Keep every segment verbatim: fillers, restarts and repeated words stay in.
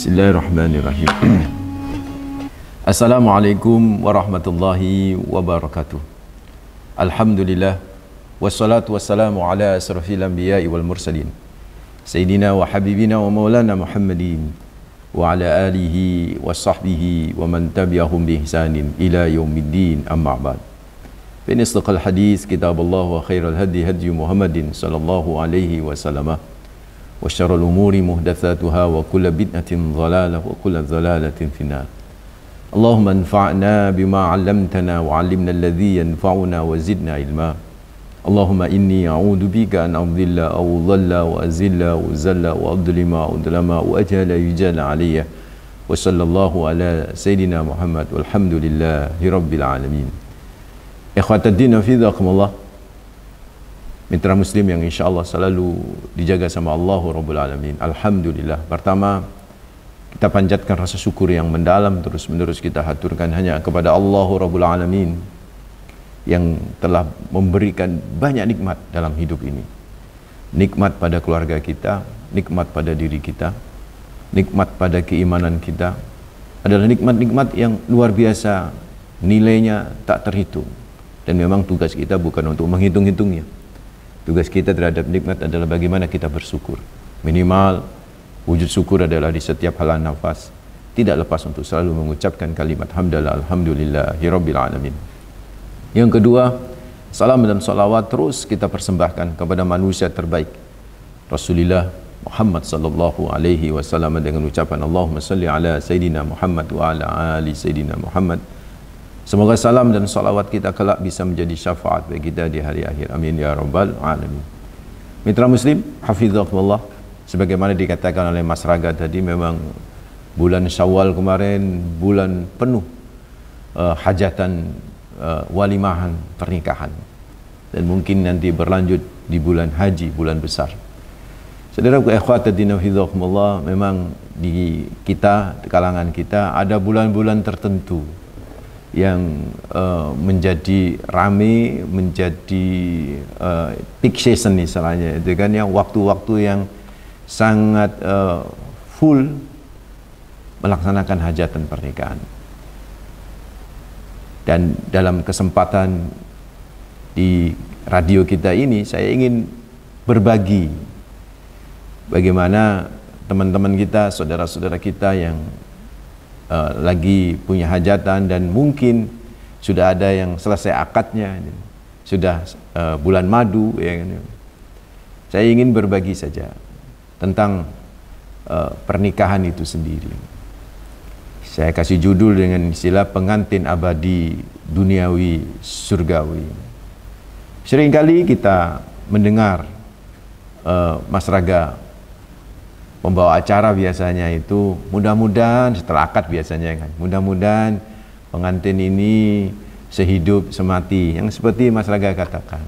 Bismillahirrahmanirrahim. Assalamualaikum warahmatullahi wabarakatuh. Alhamdulillah, wassalatu wassalamu ala asrafil anbiya'i wal mursalin, Sayyidina wa habibina wa maulana Muhammadin wa ala alihi wa sahbihi wa man tabi'ahum bi ihsanin ila yaumiddin, amma ba'd. Fa in istaqal hadis kitabullah wa khairal hadi hadi Muhammadin sallallahu alaihi wasallam, wa syarrul umuri muhdatsatuha wa kullu bid'atin dhalalah wa kullu dhalalatin finnar. Allahumma anfa'na bima 'allamtana wa 'allimna alladhi yanfa'una wa zidna ilma. Allahumma inni a'udzu bika an adilla aw dhalla wa azilla wa zalla wa adlima wa udlama wa ajala yujala alayya. Wa sallallahu ala sayyidina Muhammad walhamdulillahi rabbil alamin. Ikhwataddin hafizakumullah, mitra muslim yang insyaallah selalu dijaga sama Allah Rabbul Alamin. Alhamdulillah. Pertama, kita panjatkan rasa syukur yang mendalam terus menerus kita haturkan hanya kepada Allah Rabbul Alamin yang telah memberikan banyak nikmat dalam hidup ini. Nikmat pada keluarga kita, nikmat pada diri kita, nikmat pada keimanan kita, adalah nikmat-nikmat yang luar biasa, nilainya tak terhitung. Dan memang tugas kita bukan untuk menghitung-hitungnya. Tugas kita terhadap nikmat adalah bagaimana kita bersyukur. Minimal wujud syukur adalah di setiap halan nafas. Tidak lepas untuk selalu mengucapkan kalimat hamdalah alhamdulillahi rabbil alamin. Yang kedua, salam dan salawat terus kita persembahkan kepada manusia terbaik, Rasulullah Muhammad sallallahu alaihi wasallam, dengan ucapan Allahumma salli ala Sayyidina Muhammad wa ala ali Sayyidina Muhammad. Semoga salam dan salawat kita kelak bisa menjadi syafaat bagi kita di hari akhir. Amin ya rabbal alamin. Mitra muslim, hafizakumullah, sebagaimana dikatakan oleh Mas Raga tadi, memang bulan Syawal kemarin bulan penuh uh, hajatan uh, walimahan pernikahan, dan mungkin nanti berlanjut di bulan haji, bulan besar. Saudaraku ikhwataddin hafizakumullah, memang di kita, di kalangan kita ada bulan-bulan tertentu yang uh, menjadi rame, menjadi uh, peak season istilahnya, itu kan, yang waktu-waktu yang sangat uh, full melaksanakan hajatan pernikahan. Dan dalam kesempatan di radio kita ini, saya ingin berbagi bagaimana teman-teman kita, saudara-saudara kita yang Uh, lagi punya hajatan dan mungkin sudah ada yang selesai akadnya, sudah uh, bulan madu, ya kan? Saya ingin berbagi saja tentang uh, pernikahan itu sendiri. Saya kasih judul dengan istilah pengantin abadi duniawi surgawi. Seringkali kita mendengar uh, Mas Raga pembawa acara biasanya itu, mudah-mudahan setelah akad biasanya kan, mudah-mudahan pengantin ini sehidup semati, yang seperti Mas Raga katakan.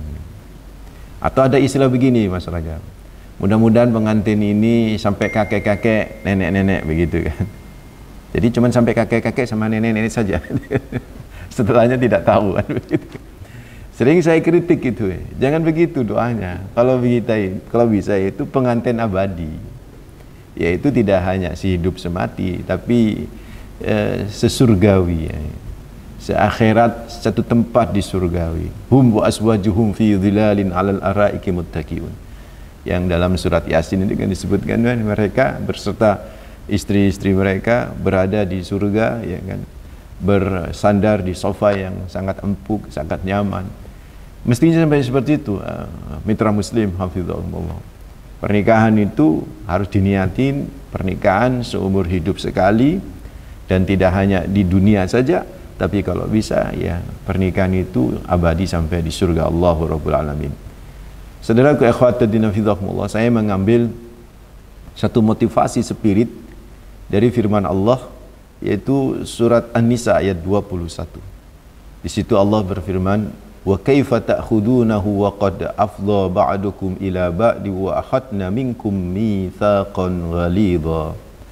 Atau ada istilah begini Mas Raga, mudah-mudahan pengantin ini sampai kakek-kakek, nenek-nenek, begitu kan. Jadi cuma sampai kakek-kakek sama nenek-nenek saja. Setelahnya tidak tahu kan, begitu. Sering saya kritik itu, jangan begitu doanya. Kalau bisa, kalau bisa itu pengantin abadi, yaitu tidak hanya sehidup semati, tapi eh, sesurgawi, ya. Seakhirat, satu tempat di surgawi. Hum wa aswajuhum fi dhilalin alal araiki muttaqiun. Yang dalam surat Yasin itu kan disebutkan kan, mereka berserta istri-istri mereka berada di surga, ya kan, bersandar di sofa yang sangat empuk, sangat nyaman. Mestinya sampai seperti itu, uh, mitra muslim hafizahumullah. Pernikahan itu harus diniatin, pernikahan seumur hidup sekali, dan tidak hanya di dunia saja, tapi kalau bisa ya pernikahan itu abadi sampai di surga Allah Rabbul Alamin. Saudaraku ikhwataddin hafizakumullah, saya mengambil satu motivasi spirit dari firman Allah, yaitu surat An-Nisa ayat dua puluh satu. Di situ Allah berfirman, wa kaifa ta'khudunahu wa qad afdha ba'dukum ila ba'di wa akhadna minkum mitsaqan ghalidha.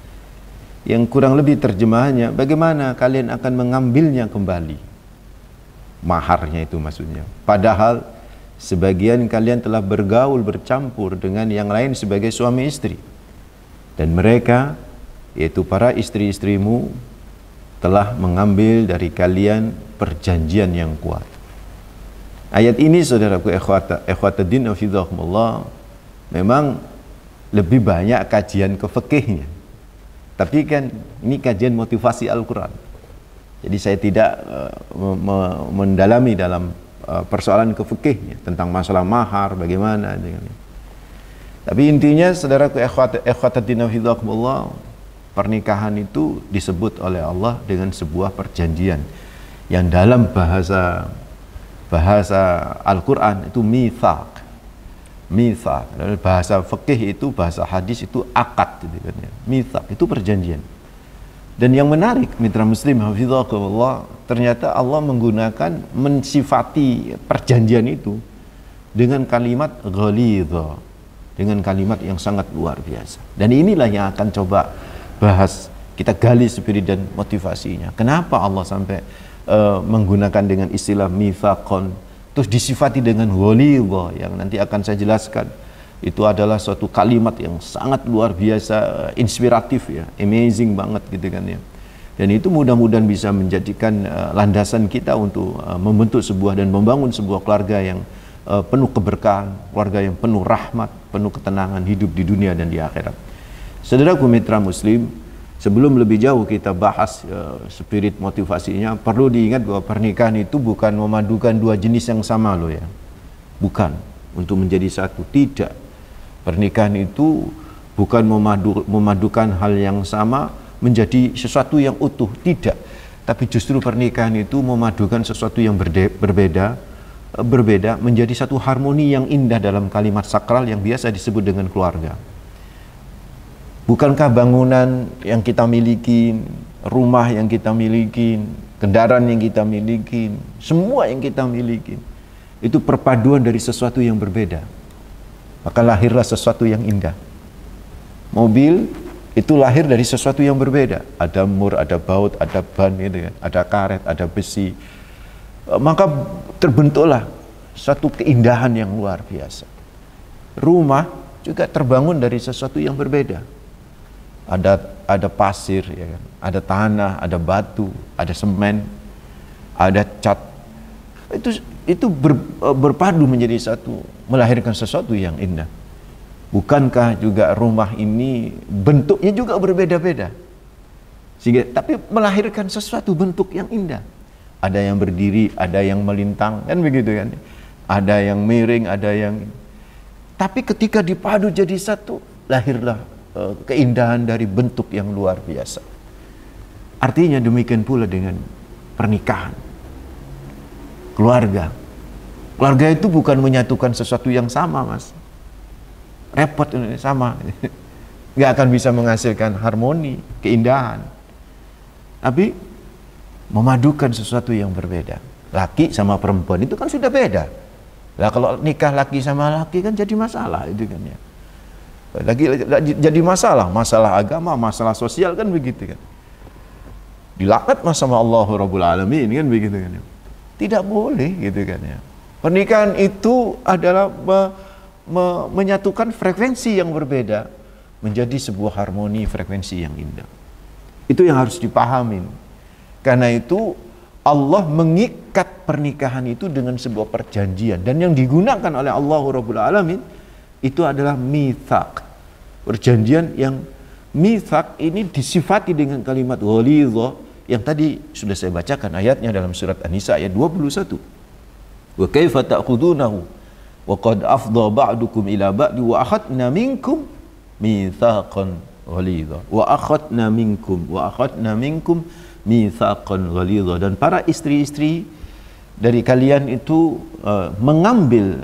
Yang kurang lebih terjemahannya, bagaimana kalian akan mengambilnya kembali, maharnya itu maksudnya, padahal sebagian kalian telah bergaul bercampur dengan yang lain sebagai suami istri, dan mereka yaitu para istri-istrimu telah mengambil dari kalian perjanjian yang kuat. Ayat ini saudaraku ikhwata ikhwatuddin hafizahumullah memang lebih banyak kajian ke fikihnya. Tapi kan ini kajian motivasi Al-Quran. Jadi saya tidak uh, me me mendalami dalam uh, persoalan ke fikihnya tentang masalah mahar bagaimana. Tapi intinya saudaraku ikhwatuddin hafizahumullah, pernikahan itu disebut oleh Allah dengan sebuah perjanjian yang dalam bahasa bahasa Al-Quran itu mitsaq. Mitsaq, bahasa fikih itu, bahasa hadis itu akad gitu kan ya. Mitsaq itu perjanjian. Dan yang menarik mitra muslim hafizahullah, ternyata Allah menggunakan mensifati perjanjian itu dengan kalimat ghalidha, dengan kalimat yang sangat luar biasa. Dan inilah yang akan coba bahas, kita gali spirit dan motivasinya. Kenapa Allah sampai uh, menggunakan dengan istilah mitsaqon, terus disifati dengan ghalidha yang nanti akan saya jelaskan. Itu adalah suatu kalimat yang sangat luar biasa, inspiratif ya, amazing banget gitu kan ya. Dan itu mudah-mudahan bisa menjadikan uh, landasan kita untuk uh, membentuk sebuah dan membangun sebuah keluarga yang uh, penuh keberkahan, keluarga yang penuh rahmat, penuh ketenangan hidup di dunia dan di akhirat. Saudaraku mitra muslim, sebelum lebih jauh kita bahas uh, spirit motivasinya, perlu diingat bahwa pernikahan itu bukan memadukan dua jenis yang sama loh ya. Bukan untuk menjadi satu, tidak. Pernikahan itu bukan memadu, memadukan hal yang sama menjadi sesuatu yang utuh, tidak. Tapi justru pernikahan itu memadukan sesuatu yang berde, berbeda, berbeda menjadi satu harmoni yang indah dalam kalimat sakral yang biasa disebut dengan keluarga. Bukankah bangunan yang kita miliki, rumah yang kita miliki, kendaraan yang kita miliki, semua yang kita miliki, itu perpaduan dari sesuatu yang berbeda. Maka lahirlah sesuatu yang indah. Mobil itu lahir dari sesuatu yang berbeda. Ada mur, ada baut, ada ban, gitu kan, ada karet, ada besi. Maka terbentuklah satu keindahan yang luar biasa. Rumah juga terbangun dari sesuatu yang berbeda. Ada ada pasir, ya kan? Ada tanah, ada batu, ada semen, ada cat. Itu itu ber, berpadu menjadi satu, melahirkan sesuatu yang indah. Bukankah juga rumah ini bentuknya juga berbeda-beda, sehingga tapi melahirkan sesuatu bentuk yang indah. Ada yang berdiri, ada yang melintang, kan begitu kan? Ada yang miring, ada yang. Tapi ketika dipadu jadi satu, lahirlah uh, keindahan dari bentuk yang luar biasa. Artinya demikian pula dengan pernikahan. Keluarga. Keluarga itu bukan menyatukan sesuatu yang sama, Mas. Repot ini sama. Nggak akan bisa menghasilkan harmoni, keindahan. Tapi memadukan sesuatu yang berbeda. Laki sama perempuan itu kan sudah beda. Lah kalau nikah laki sama laki kan jadi masalah itu kan ya. Lagi jadi masalah, masalah agama, masalah sosial kan begitu kan. Dilaknat mas sama Allah Rabbul Alamin kan begitu kan ya. Tidak boleh gitu kan ya. Pernikahan itu adalah me, me, menyatukan frekuensi yang berbeda menjadi sebuah harmoni frekuensi yang indah. Itu yang harus dipahamin. Karena itu Allah mengikat pernikahan itu dengan sebuah perjanjian, dan yang digunakan oleh Allah Rabbul Alamin itu adalah mitsaq. Perjanjian yang mitsaq ini disifati dengan kalimat ghalidha yang tadi sudah saya bacakan ayatnya dalam surat An-Nisa ayat dua puluh satu. Wa kaifa ta'khudunahu wa qad afdha ba'dukum ila ba'di wa akhadna minkum mitsaqan ghalidha. Wa akhadna minkum wa akhadna minkum mitsaqan ghalidha. Dan para istri-istri dari kalian itu uh, mengambil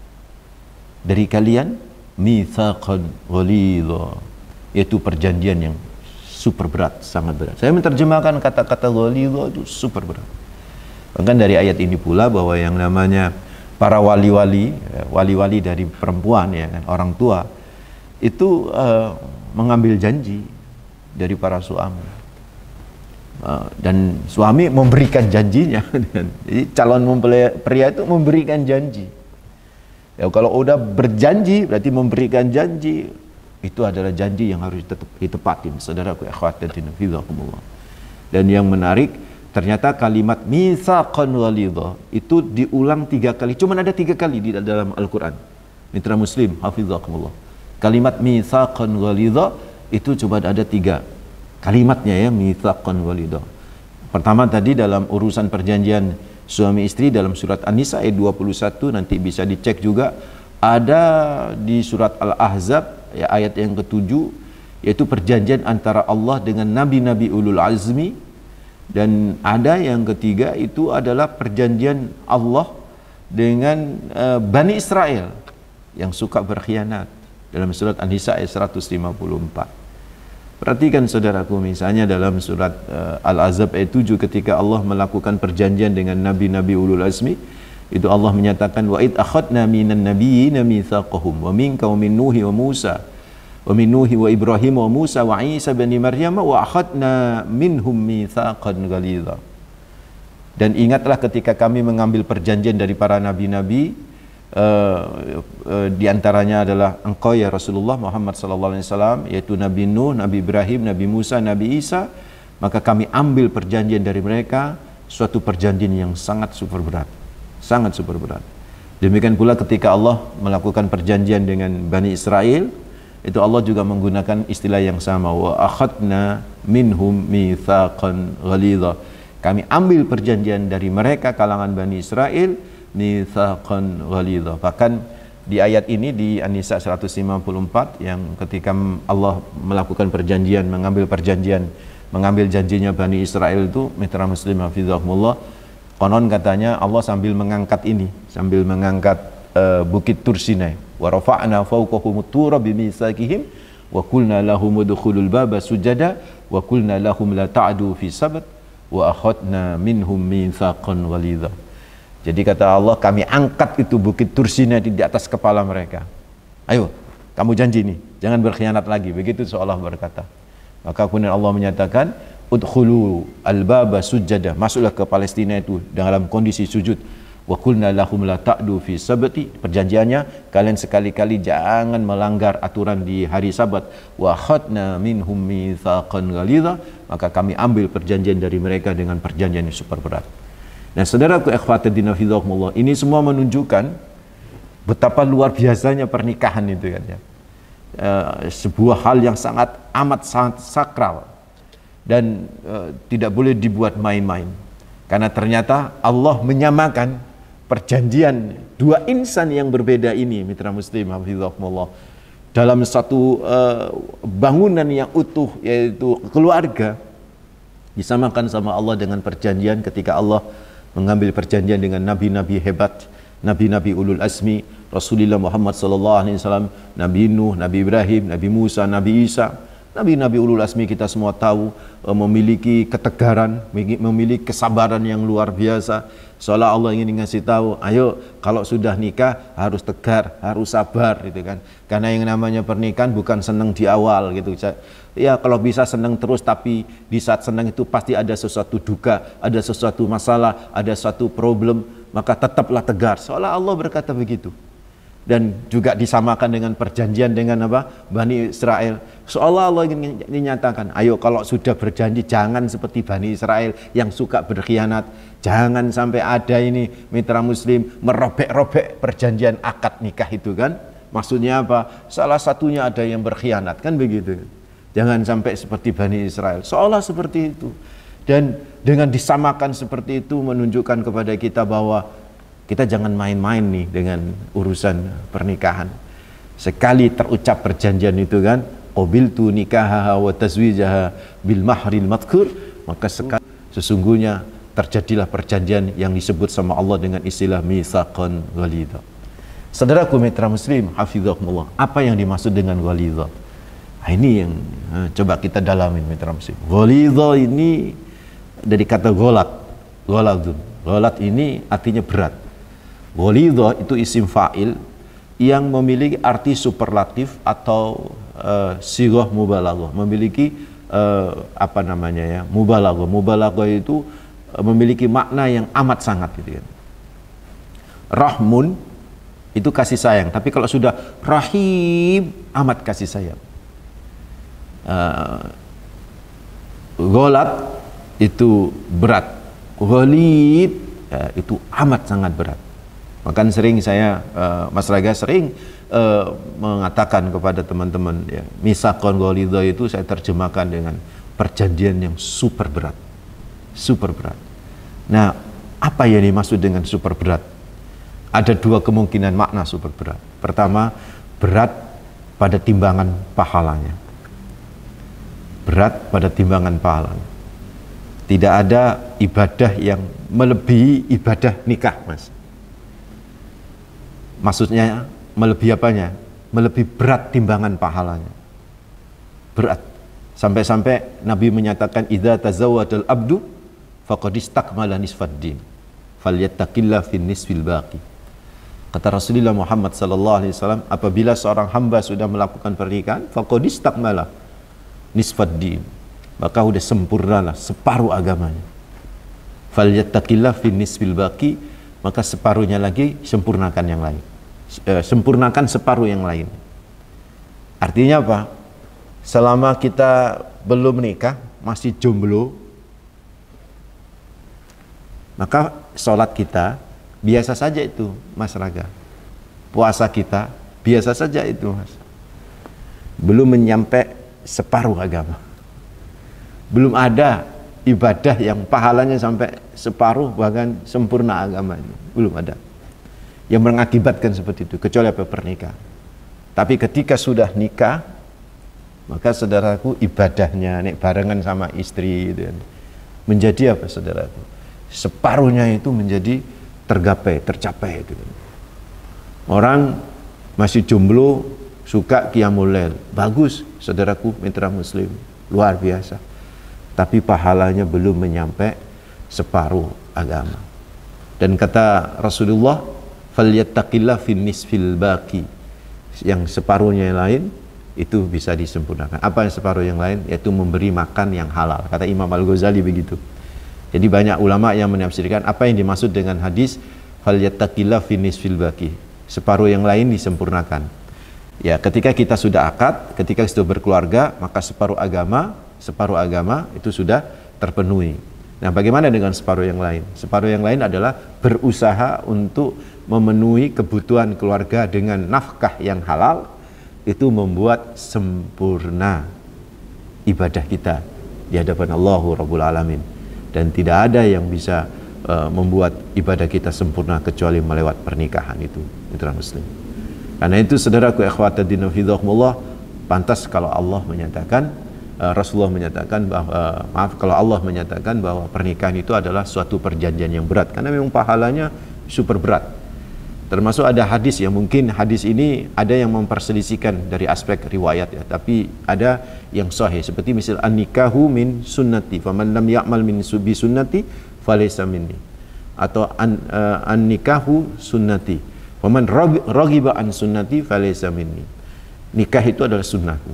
dari kalian mitsaqan ghalidha, yaitu perjanjian yang super berat, sangat berat. Saya menerjemahkan kata-kata ghalidha itu super berat. Bahkan dari ayat ini pula bahwa yang namanya para wali-wali, wali-wali dari perempuan ya kan, orang tua itu uh, mengambil janji dari para suami. Uh, dan suami memberikan janjinya. Jadi calon mempelai pria itu memberikan janji. Ya kalau udah berjanji berarti memberikan janji, itu adalah janji yang harus tetap ditepatin, saudaraku akhwatiddin fillah. Dan yang menarik, ternyata kalimat mitsaqan ghalidha itu diulang tiga kali. Cuma ada tiga kali di dalam Al-Quran. Mitra Muslim, hafizakumullah. Kalimat mitsaqan ghalidha itu cuma ada tiga kalimatnya ya, mitsaqan ghalidha. Pertama tadi dalam urusan perjanjian suami istri dalam surat An-Nisa ayat dua puluh satu, nanti bisa dicek juga. Ada di surat Al-Ahzab ya, ayat yang ketujuh, yaitu perjanjian antara Allah dengan nabi-nabi ulul azmi. Dan ada yang ketiga, itu adalah perjanjian Allah dengan uh, Bani Israel yang suka berkhianat dalam surat An-Nisa ayat seratus lima puluh empat. Perhatikan saudaraku, misalnya dalam surat uh, Al-Ahzab ayat tujuh, ketika Allah melakukan perjanjian dengan nabi-nabi ulul azmi, itu Allah menyatakan, wa id akhadna minan nabiyyina mitsaqahum wa minka wa min Nuhi wa Musa wa min Nuhi wa Ibrahim wa Musa wa Isa bin Maryam wa akhadna minhum mitsaqan ghalidha. Dan ingatlah ketika kami mengambil perjanjian dari para nabi-nabi, uh, uh, di antaranya adalah engkau ya Rasulullah Muhammad sallallahu alaihi wasallam, yaitu Nabi Nuh, Nabi Ibrahim, Nabi Musa, Nabi Isa, maka kami ambil perjanjian dari mereka, suatu perjanjian yang sangat super berat. Sangat super berat. Demikian pula ketika Allah melakukan perjanjian dengan Bani Israel, itu Allah juga menggunakan istilah yang sama, wa akhadna minhum mitsaqan ghalidha. Kami ambil perjanjian dari mereka kalangan Bani Israel, mitsaqan ghalidha. Bahkan di ayat ini di An-Nisa seratus lima puluh empat, yang ketika Allah melakukan perjanjian, mengambil perjanjian, mengambil janjinya Bani Israel itu, mitra muslim hafizahumullah, konon katanya Allah sambil mengangkat ini, sambil mengangkat uh, bukit Tur Sinai. Wa rafa'na fawqahum at-tura bimitsaqihim wa qulna lahum udkhulul baba sujada wa qulna lahum la ta'du fi sabt wa akhadna minhum mitsaqan ghalidha. Jadi kata Allah, kami angkat itu bukit Tur Sinai di atas kepala mereka. Ayo, kamu janji nih, jangan berkhianat lagi. Begitu seolah berkata. Maka kemudian Allah menyatakan, udkhulu al-baba sujada, masuklah ke Palestina itu dalam kondisi sujud. Wa qulna lahum la ta'du fi sabti, perjanjiannya kalian sekali-kali jangan melanggar aturan di hari Sabat. Wa khadna minhum mitsaqan ghalidha, maka kami ambil perjanjian dari mereka dengan perjanjian yang super berat. Dan saudaraku ikhwatiddin fillah, ini semua menunjukkan betapa luar biasanya pernikahan itu kan ya. E, sebuah hal yang sangat amat sangat sakral dan e, tidak boleh dibuat main-main, karena ternyata Allah menyamakan perjanjian dua insan yang berbeda ini, mitra muslim hafizahumullah, dalam satu uh, bangunan yang utuh, yaitu keluarga, disamakan sama Allah dengan perjanjian ketika Allah mengambil perjanjian dengan nabi-nabi hebat, nabi-nabi ulul azmi, Rasulullah Muhammad sallallahu alaihi wasallam, Nabi Nuh, Nabi Ibrahim, Nabi Musa, Nabi Isa. Nabi-nabi ulul azmi kita semua tahu memiliki ketegaran, memiliki kesabaran yang luar biasa. Seolah Allah ingin ngasih tahu, ayo kalau sudah nikah harus tegar, harus sabar gitu kan. Karena yang namanya pernikahan bukan senang di awal gitu. Ya kalau bisa senang terus, tapi di saat senang itu pasti ada sesuatu duka, ada sesuatu masalah, ada suatu problem, maka tetaplah tegar. Seolah Allah berkata begitu. Dan juga disamakan dengan perjanjian dengan apa? Bani Israel. Seolah Allah ingin dinyatakan, ayo kalau sudah berjanji jangan seperti Bani Israel yang suka berkhianat. Jangan sampai ada ini mitra muslim merobek-robek perjanjian akad nikah itu kan. Maksudnya apa? Salah satunya ada yang berkhianat kan begitu. Jangan sampai seperti Bani Israel. Seolah seperti itu. Dan dengan disamakan seperti itu menunjukkan kepada kita bahwa kita jangan main-main nih dengan urusan pernikahan. Sekali terucap perjanjian itu kan, qabiltu nikahaha wa tazwijaha bil mahril madhkur, maka sekali sesungguhnya terjadilah perjanjian yang disebut sama Allah dengan istilah mitsaqan ghalidha. Saudaraku mitra muslim hafizahumullah, apa yang dimaksud dengan ghalidha? Nah, ini yang nah, coba kita dalamin mitra muslim. Ghalidha ini dari kata ghalat. Ghaladun. Ghalat ini artinya berat. Ghalidha itu isim fa'il yang memiliki arti superlatif atau uh, sighah mubalaghah, memiliki uh, apa namanya ya, mubalaghah. Mubalaghah itu uh, memiliki makna yang amat sangat gitu kan. Rahmun itu kasih sayang, tapi kalau sudah rahim, amat kasih sayang. uh, Gholat itu berat, ghalid ya, itu amat sangat berat. Makan sering saya, uh, Mas Raga sering uh, mengatakan kepada teman-teman, ya, misaqon ghalidha itu saya terjemahkan dengan perjanjian yang super berat, super berat. Nah, apa yang dimaksud dengan super berat? Ada dua kemungkinan makna super berat. Pertama, berat pada timbangan pahalanya. Berat pada timbangan pahalanya. Tidak ada ibadah yang melebihi ibadah nikah, Mas. Maksudnya melebihi apanya? Melebihi berat timbangan pahalanya. Berat. Sampai-sampai Nabi menyatakan idza tazawwadal abdu faqad istakmala nisfad din falyattaqillah fin nisfil baqi. Kata Rasulullah Muhammad sallallahu alaihi wasallam, apabila seorang hamba sudah melakukan pernikahan faqad istakmala nisfad din, maka sudah sempurnalah separuh agamanya. Falyattaqillah fin nisfil baqi, maka separuhnya lagi sempurnakan yang lain. E, sempurnakan separuh yang lain. Artinya apa? Selama kita belum menikah, masih jomblo, maka sholat kita biasa saja itu, Mas Raga. Puasa kita biasa saja itu, Mas. Belum menyampai separuh agama. Belum ada ibadah yang pahalanya sampai separuh bahkan sempurna agama ini. Belum ada yang mengakibatkan seperti itu, kecuali apa? Pernikahan. Tapi ketika sudah nikah, maka saudaraku ibadahnya nek barengan sama istri itu, menjadi apa saudaraku? Separuhnya itu menjadi tergapai, tercapai itu. Orang masih jomblo suka qiyamul lail, bagus saudaraku mitra muslim, luar biasa. Tapi pahalanya belum menyampai separuh agama. Dan kata Rasulullah, falyattaqillah fin nisfil baqi, yang separuhnya yang lain itu bisa disempurnakan. Apa yang separuh yang lain? Yaitu memberi makan yang halal. Kata Imam Al-Ghazali begitu. Jadi banyak ulama yang menafsirkan apa yang dimaksud dengan hadis falyattaqillah fin nisfil baqi, separuh yang lain disempurnakan. Ya, ketika kita sudah akad, ketika sudah berkeluarga, maka separuh agama, separuh agama itu sudah terpenuhi. Nah, bagaimana dengan separuh yang lain? Separuh yang lain adalah berusaha untuk memenuhi kebutuhan keluarga dengan nafkah yang halal, itu membuat sempurna ibadah kita di hadapan Allahu Rabbul Alamin. Dan tidak ada yang bisa uh, membuat ibadah kita sempurna kecuali melewat pernikahan itu, mitra muslim. Karena itu saudaraku ikhwatadina fidhakumullah, pantas kalau Allah menyatakan, uh, Rasulullah menyatakan bahwa uh, maaf kalau Allah menyatakan bahwa pernikahan itu adalah suatu perjanjian yang berat, karena memang pahalanya super berat. Termasuk ada hadis yang mungkin hadis ini ada yang memperselisihkan dari aspek riwayat ya, tapi ada yang sahih seperti misal an-nikahu min sunnati faman lam ya'mal min bi sunnati falaysa minni, atau an, uh, an-nikahu sunnati waman raghiba an sunnati falaysa minni. Nikah itu adalah sunnahku.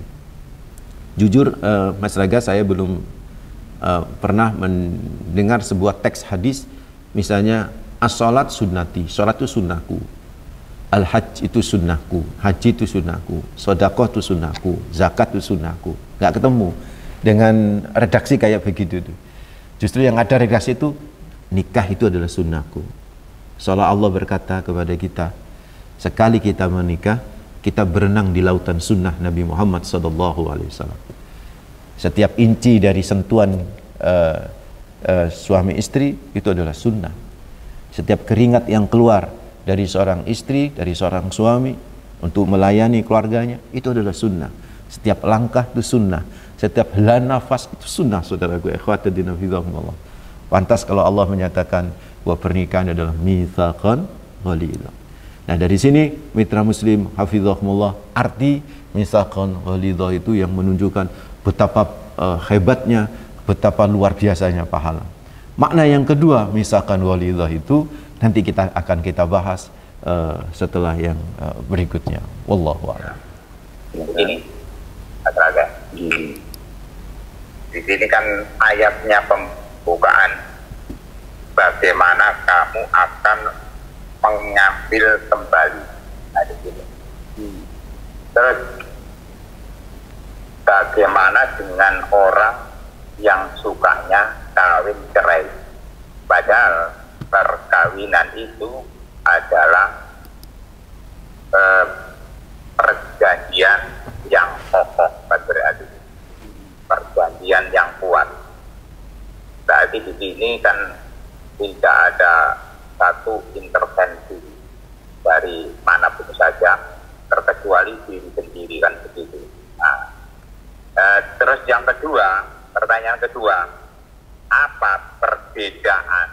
Jujur uh, Mas Raga, saya belum uh, pernah mendengar sebuah teks hadis misalnya as-salat sunnati, salat itu sunnahku, al-hajj itu sunnahku, haji itu sunnahku, sedekah itu sunnahku, zakat itu sunnahku. Nggak ketemu dengan redaksi kayak begitu tuh. Justru yang ada redaksi itu nikah itu adalah sunnahku. Seolah Allah berkata kepada kita, sekali kita menikah, kita berenang di lautan sunnah Nabi Muhammad sallallahu alaihi wasallam. Setiap inci dari sentuhan uh, uh, suami istri itu adalah sunnah. Setiap keringat yang keluar dari seorang istri, dari seorang suami untuk melayani keluarganya, itu adalah sunnah. Setiap langkah itu sunnah. Setiap helaan nafas itu sunnah, saudaraku ikhwatadina fidhakumullah. Pantas kalau Allah menyatakan bahwa pernikahan adalah mitsaqan ghalidha. Nah, dari sini mitra muslim hafizahumullah, arti mitsaqan ghalidha itu yang menunjukkan betapa uh, hebatnya, betapa luar biasanya pahala. Makna yang kedua mitsaqan ghalidha itu nanti kita akan kita bahas uh, setelah yang uh, berikutnya. Wallahu a'lam. Ini agak di di sini kan ayatnya pembukaan, bagaimana kamu akan mengambil kembali. Nah, di sini. Terus bagaimana bagaimana dengan orang yang sukanya kawin cerai? Padahal perkawinan itu adalah eh, perjanjian yang kokoh, berarti perjanjian yang kuat. Berarti di sini kan tidak ada satu intervensi dari manapun saja, terkecuali diri sendiri, kan begitu. Nah, eh, terus yang kedua, pertanyaan kedua, apa perbedaan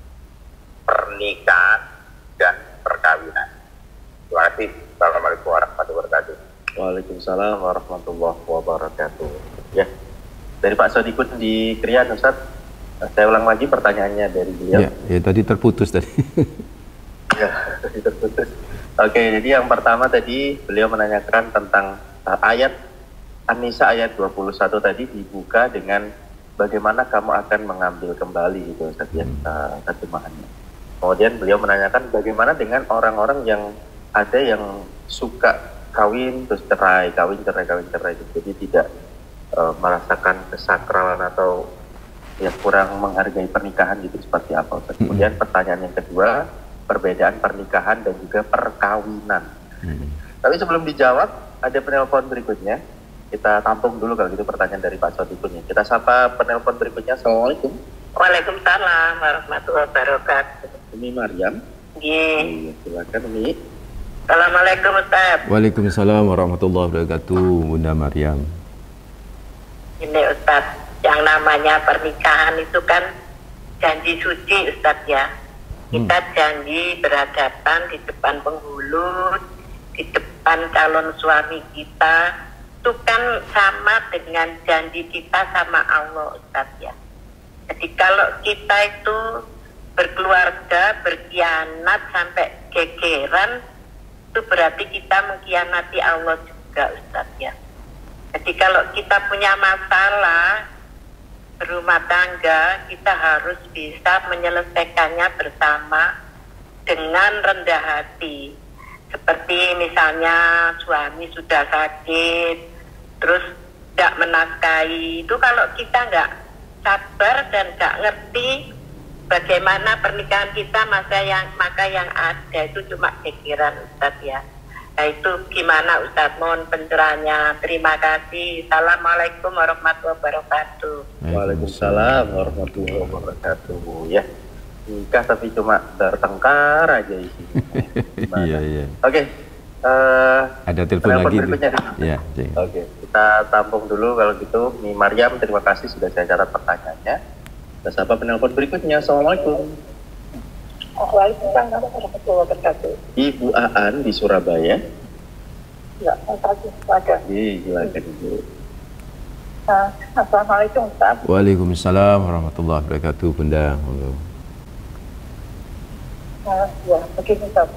pernikahan dan perkawinan? Terima kasih. Assalamualaikum warahmatullahi wabarakatuh. Waalaikumsalam warahmatullahi wabarakatuh. Ya, dari Pak Sodikun di Krian, Ustaz. Saya ulang lagi pertanyaannya dari beliau. Ya, ya tadi terputus tadi. Ya, tadi terputus. Oke, jadi yang pertama tadi beliau menanyakan tentang uh, ayat An-Nisa ayat dua puluh satu tadi dibuka dengan bagaimana kamu akan mengambil kembali gitu Ustaz ya, uh, terjemahannya. Kemudian beliau menanyakan bagaimana dengan orang-orang yang ada yang suka kawin terus cerai, kawin cerai, kawin cerai, jadi tidak uh, merasakan kesakralan atau ya kurang menghargai pernikahan gitu, seperti apa Ustaz? Kemudian pertanyaan yang kedua, perbedaan pernikahan dan juga perkawinan. Hmm. Tapi sebelum dijawab, ada penelpon berikutnya. Kita tampung dulu kalau gitu pertanyaan dari Pak Sodikun. Kita sapa penelpon berikutnya. Assalamualaikum. Waalaikumsalam warahmatullahi wabarakatuh. Umi Maryam. Iya. Silakan Umi. Assalamualaikum Ustaz. Waalaikumsalam warahmatullahi wabarakatuh, Bunda Maryam. Ini Ustaz, yang namanya pernikahan itu kan janji suci Ustaz ya. Kita janji berhadapan di depan penghulu, di depan calon suami kita, itu kan sama dengan janji kita sama Allah Ustaz ya. Jadi kalau kita itu berkeluarga, berkhianat sampai gegeran, itu berarti kita mengkhianati Allah juga Ustaz ya. Jadi kalau kita punya masalah berumah tangga, kita harus bisa menyelesaikannya bersama dengan rendah hati. Seperti misalnya suami sudah sakit, terus tidak menafkahi. Itu kalau kita nggak sabar dan nggak ngerti bagaimana pernikahan kita, maka yang maka yang ada itu cuma pikiran Ustaz ya. Nah itu gimana Ustaz, mohon pencerahannya. Terima kasih. Assalamualaikum warahmatullahi wabarakatuh. Waalaikumsalam warahmatullahi wabarakatuh. Ya, nikah tapi cuma bertengkar aja isinya. Iya, iya. Oke. Uh, Ada telepon lagi tuh. Ya, Oke, kita tampung dulu kalau gitu. Nih Maryam, terima kasih sudah saya catat pertanyaannya. Kita sapa penelpon berikutnya. Assalamualaikum. Waalaikumsalam warahmatullahi wabarakatuh. Ibu Aan di Surabaya. Ya, makasih Ustaz. Iya, silakan Ibu. Uh, Assalamualaikum Ustaz. Waalaikumsalam warahmatullahi wabarakatuh, Bunda. Uh, ya, begini Ustaz.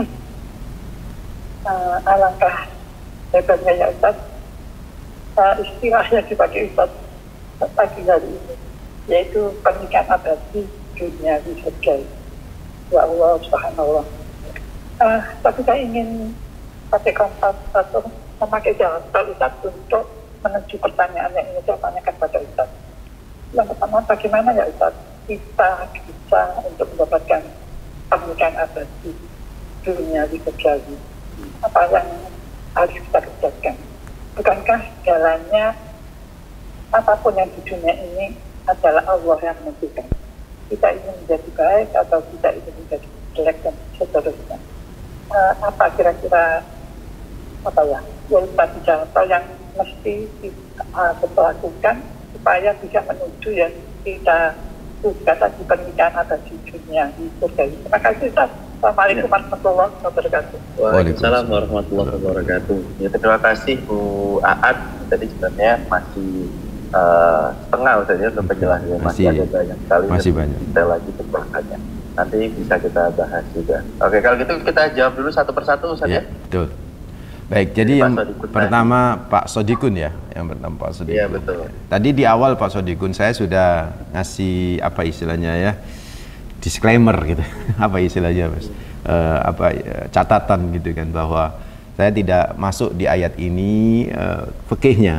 uh, alangkah hebatnya ya Ustaz. Uh, istilah yang dipakai Ustaz pagi hari ini, yaitu pernikahan abadi dunia di surga. Ya Allah subhanallah. Uh, tapi saya ingin pakai kompas atau memakai jalan tol Ustaz untuk menuju pertanyaan yang ingin saya tanyakan pada Ustaz. Yang pertama, bagaimana ya Ustaz kita bisa untuk mendapatkan pernikahan abadi dunia di surga? Apa yang harus kita kerjakan? Bukankah jalannya apapun yang di dunia ini adalah Allah yang menentukan? Kita ingin menjadi baik atau kita ingin menjadi jelek dan seterusnya. Uh, apa kira-kira apa ya yang tadi jalan yang mesti uh, kita lakukan supaya bisa menuju yang kita suka tadi pernikahan ada di dunia di surga. Terima kasih Ustaz. Assalamualaikum warahmatullahi wabarakatuh. Waalaikumsalam warahmatullahi wabarakatuh. Ya, terima kasih Bu Aat. Tadi sebenarnya masih Uh, setengah saja untuk penjelasannya, masih, masih ada banyak sekali masih banyak kita lagi pembahasannya, nanti bisa kita bahas juga. Oke, kalau gitu kita jawab dulu satu persatu Ustaz ya. Betul. Baik, jadi, jadi yang pertama Pak Sodikun ya, yang pertama Pak Sodikun. Iya betul. Tadi di awal Pak Sodikun saya sudah ngasih apa istilahnya ya, disclaimer gitu, apa istilahnya Mas, uh, apa catatan gitu kan, bahwa saya tidak masuk di ayat ini uh, fikihnya.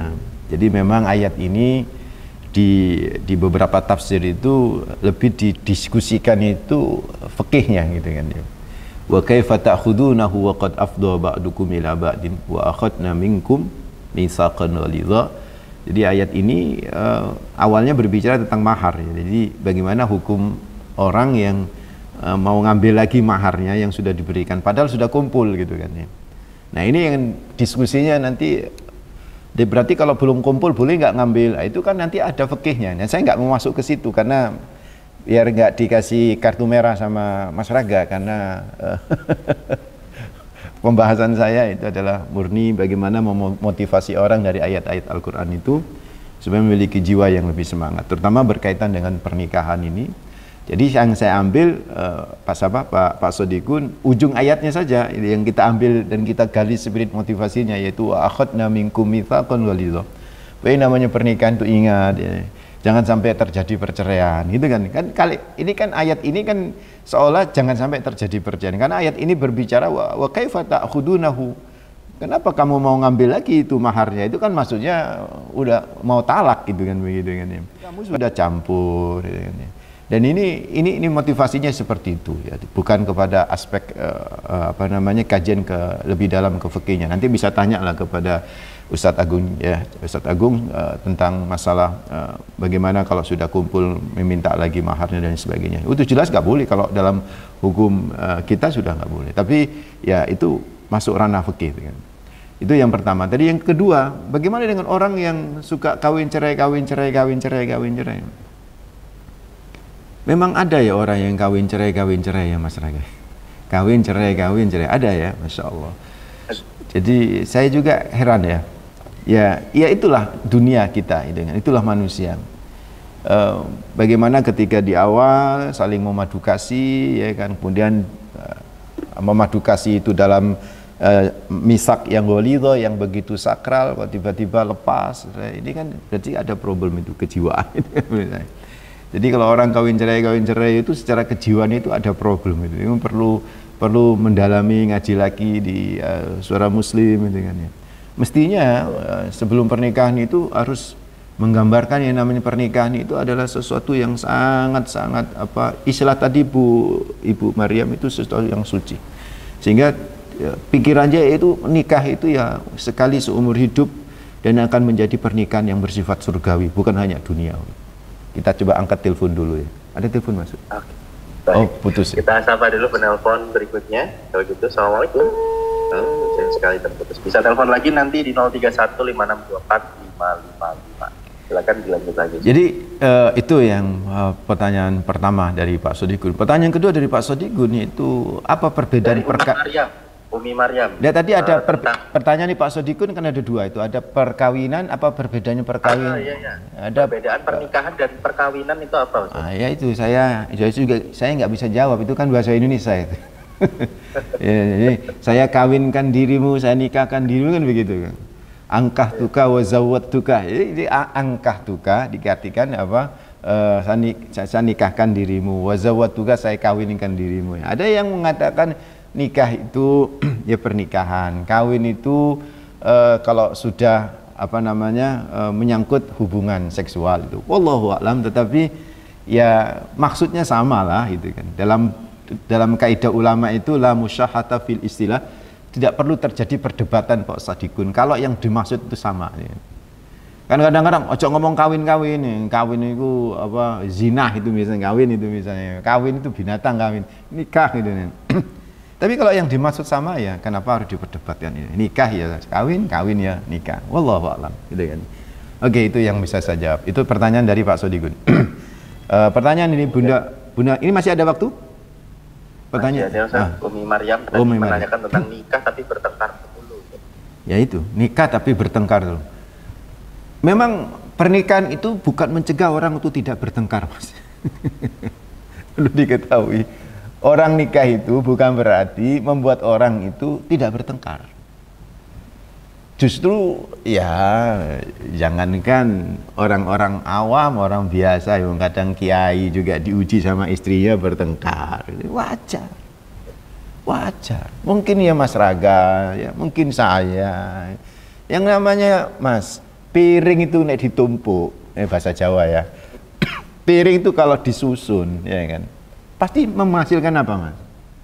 Jadi memang ayat ini di di beberapa tafsir itu lebih didiskusikan itu fikihnya gitu kan ya. Wa kaifa ta'khudunahu wa qad afdha ba'dukum ila ba'din wa akhadna minkum mitsaqan ghalidha. Jadi ayat ini uh, awalnya berbicara tentang mahar ya. Jadi bagaimana hukum orang yang uh, mau ngambil lagi maharnya yang sudah diberikan padahal sudah kumpul gitu kan ya. Nah, ini yang diskusinya nanti. Jadi berarti kalau belum kumpul boleh nggak ngambil? Nah, itu kan nanti ada fikihnya. Nah, saya nggak mau masuk ke situ karena biar nggak dikasih kartu merah sama Mas Raga karena uh, pembahasan saya itu adalah murni bagaimana memotivasi orang dari ayat-ayat Al-Quran itu supaya memiliki jiwa yang lebih semangat, terutama berkaitan dengan pernikahan ini. Jadi yang saya ambil uh, Pak Sabah, Pak, Pak Sodikun, ujung ayatnya saja yang kita ambil dan kita gali spirit motivasinya, yaitu akhadna minkum mitsaqan ghalidha. Baik, namanya pernikahan itu ingat ya, jangan sampai terjadi perceraian gitu kan. Kan kali ini kan ayat ini kan seolah jangan sampai terjadi perceraian karena ayat ini berbicara wa, wa kaifa ta'khudunahu. Kenapa kamu mau ngambil lagi itu maharnya? Itu kan maksudnya udah mau talak gitu kan begitu kan ya. Kamu sudah campur gitu kan ya. Dan ini ini ini motivasinya seperti itu ya, bukan kepada aspek uh, apa namanya kajian ke lebih dalam ke fikihnya. Nanti bisa tanya lah kepada Ustadz Agung ya, Ustadz Agung uh, tentang masalah uh, bagaimana kalau sudah kumpul meminta lagi maharnya dan sebagainya. Itu jelas nggak boleh kalau dalam hukum uh, kita sudah nggak boleh. Tapi ya itu masuk ranah fikih kan. Itu yang pertama. Tadi yang kedua, bagaimana dengan orang yang suka kawin cerai kawin cerai kawin cerai kawin cerai? Memang ada ya orang yang kawin cerai kawin cerai ya Mas Raga. Kawin cerai kawin cerai ada ya, Masya Allah. Jadi saya juga heran ya. Ya, ya itulah dunia kita, itulah manusia. Uh, bagaimana ketika di awal saling memadu kasih, ya kan, kemudian uh, memadu kasih itu dalam uh, misak yang ghalidha, yang begitu sakral, kok tiba-tiba lepas. Ini kan berarti ada problem itu kejiwaan. Jadi kalau orang kawin cerai kawin cerai itu secara kejiwaan itu ada problem itu. Itu perlu perlu mendalami, ngaji lagi di uh, Suara Muslim itu kan ya. Mestinya uh, sebelum pernikahan itu harus menggambarkan yang namanya pernikahan itu adalah sesuatu yang sangat-sangat apa istilah tadi Bu Ibu Maryam itu sesuatu yang suci. Sehingga ya, pikirannya itu nikah itu ya sekali seumur hidup dan akan menjadi pernikahan yang bersifat surgawi, bukan hanya duniawi. Kita coba angkat telepon dulu ya. Ada telepon masuk? Oke. Baik. Oh, putus. Ya? Kita sapa dulu penelpon berikutnya. Kalau gitu, Assalamualaikum. Oh, sayang sekali terputus. Bisa telepon lagi nanti di nol tiga satu lima enam dua empat lima lima lima. Silakan dilanjut lagi. Jadi uh, itu yang uh, pertanyaan pertama dari Pak Sodikun. Pertanyaan kedua dari Pak Sodikun itu apa perbedaan perkahwinan? Umi Maryam. Ya tadi ada uh, per tentang... pertanyaan nih Pak Sodikun kan ada dua itu, ada perkawinan apa perbedaannya perkawinan? Ah, iya, iya. Ada perbedaan pernikahan dan perkawinan itu apa? Ustaz? Ah ya itu saya, saya juga saya nggak bisa jawab, itu kan bahasa Indonesia itu. Ya, jadi saya kawinkan dirimu, saya nikahkan dirimu kan begitu kan. Angkah tuka wa zawwatuka. Jadi angkah tuka diartikan apa? Uh, saya, nik saya nikahkan dirimu, wa zawwatuka saya kawinkan dirimu. Ada yang mengatakan nikah itu ya pernikahan, kawin itu uh, kalau sudah apa namanya uh, menyangkut hubungan seksual itu. Wallahu a'lam, tetapi ya maksudnya sama lah gitu kan. Dalam dalam kaidah ulama itu la musyahata fil istilah, tidak perlu terjadi perdebatan Pak Sadikun kalau yang dimaksud itu sama ya. Kan kadang-kadang ojo ngomong kawin-kawin, kawin itu apa zina itu misalnya, kawin itu misalnya, kawin itu binatang, kawin nikah gitu kan. Tapi kalau yang dimaksud sama ya, kenapa harus diperdebatkan ini? Nikah ya kawin, kawin ya nikah. Wallahu a'lam, gitu kan. Oke, itu yang bisa saya jawab. Itu pertanyaan dari Pak Sodigun. uh, pertanyaan ini Bunda, Bunda, ini masih ada waktu? Pertanyaan. Masih ada, ah. Umi Maryam tadi Umi menanyakan tentang nikah tapi bertengkar dulu. Ya itu, nikah tapi bertengkar dulu. Memang pernikahan itu bukan mencegah orang itu tidak bertengkar, Mas. Perlu diketahui. Orang nikah itu bukan berarti membuat orang itu tidak bertengkar. Justru ya jangankan orang-orang awam, orang biasa yang kadang kiai juga diuji sama istrinya bertengkar. Wajar. Wajar. Mungkin ya Mas Raga, ya mungkin saya. Yang namanya Mas, piring itu nek ditumpuk, eh bahasa Jawa ya. Piring itu kalau disusun, ya kan, pasti menghasilkan apa, Mas?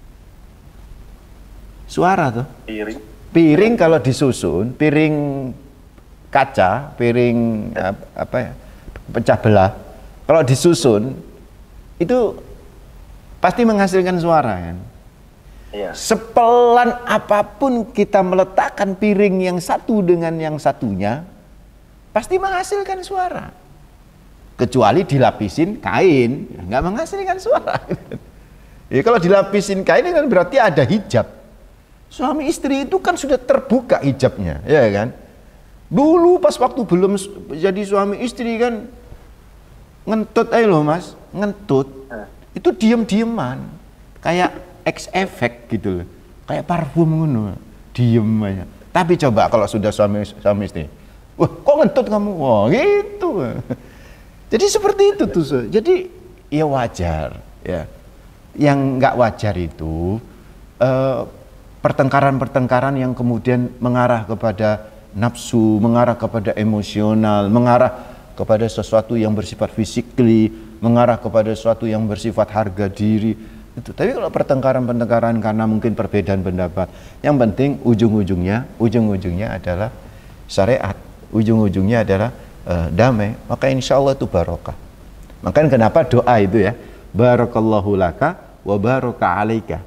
Suara tuh. Piring. Piring kalau disusun, piring kaca, piring apa ya, pecah belah, kalau disusun itu pasti menghasilkan suara kan. Iya. Sepelan apapun kita meletakkan piring yang satu dengan yang satunya, pasti menghasilkan suara. Kecuali dilapisin kain, nggak menghasilkan suara. Ya kalau dilapisin kain kan berarti ada hijab. Suami istri itu kan sudah terbuka hijabnya, ya kan? Dulu pas waktu belum jadi suami istri kan ngentut aja loh Mas, ngentut. Itu diem-dieman, kayak X effect gitu loh, kayak parfum ngono, diem aja. Tapi coba kalau sudah suami suami istri, wah kok ngentut kamu, wah gitu. Jadi seperti itu tuh, jadi ya wajar ya. Yang nggak wajar itu uh, pertengkaran-pertengkaran yang kemudian mengarah kepada nafsu, mengarah kepada emosional, mengarah kepada sesuatu yang bersifat physically, mengarah kepada sesuatu yang bersifat harga diri. Itu. Tapi kalau pertengkaran-pertengkaran karena mungkin perbedaan pendapat, yang penting ujung-ujungnya, ujung-ujungnya adalah syariat, ujung-ujungnya adalah uh, damai. Maka insya Allah itu barokah. Makanya kenapa doa itu ya, barakallahu laka wa baraka alaika.